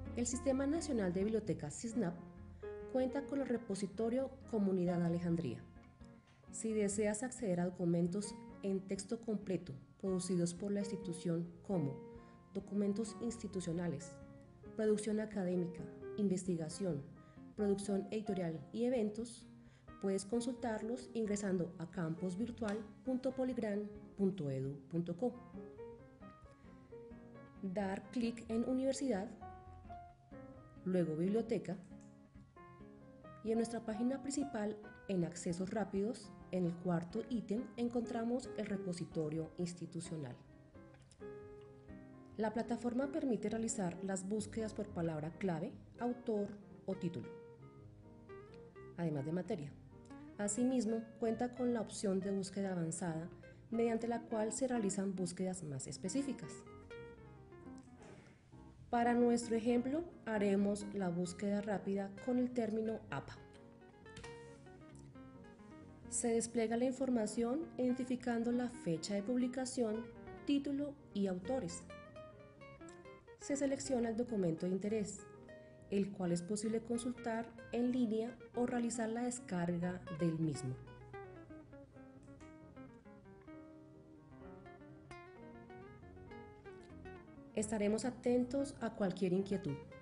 El Sistema Nacional de Bibliotecas SISNAP cuenta con el repositorio Comunidad Alejandría. Si deseas acceder a documentos en texto completo producidos por la institución como documentos institucionales, producción académica, investigación, producción editorial y eventos, puedes consultarlos ingresando a campusvirtual.poligran.edu.co. Dar clic en Universidad, luego Biblioteca, y en nuestra página principal, en Accesos Rápidos, en el cuarto ítem encontramos el repositorio institucional. La plataforma permite realizar las búsquedas por palabra clave, autor o título, además de materia. Asimismo, cuenta con la opción de búsqueda avanzada, mediante la cual se realizan búsquedas más específicas. Para nuestro ejemplo, haremos la búsqueda rápida con el término APA. Se despliega la información identificando la fecha de publicación, título y autores. Se selecciona el documento de interés, el cual es posible consultar en línea o realizar la descarga del mismo. Estaremos atentos a cualquier inquietud.